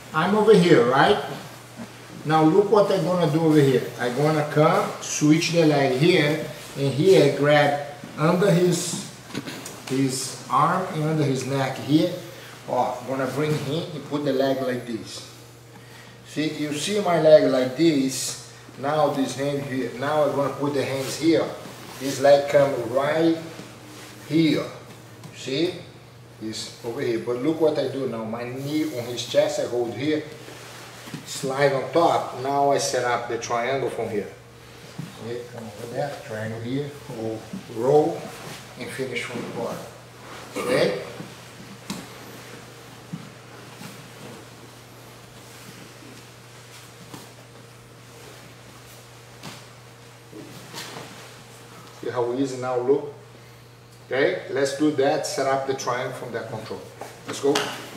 I'm over here, right? Now look what I'm gonna do over here. I'm gonna come, switch the leg here, and here grab under his arm and under his neck here. Oh, I'm gonna bring him and put the leg like this. See, you see my leg like this. Now this hand here. Now I'm gonna put the hands here. This leg come right here. See? It's over here. But look what I do now. My knee on his chest, I hold here. Slide on top. Now I set up the triangle from here. Okay, come over there. Triangle here. Roll and finish from the bottom. Okay? See how easy now look? Okay, let's do that, set up the triangle from that control. Let's go.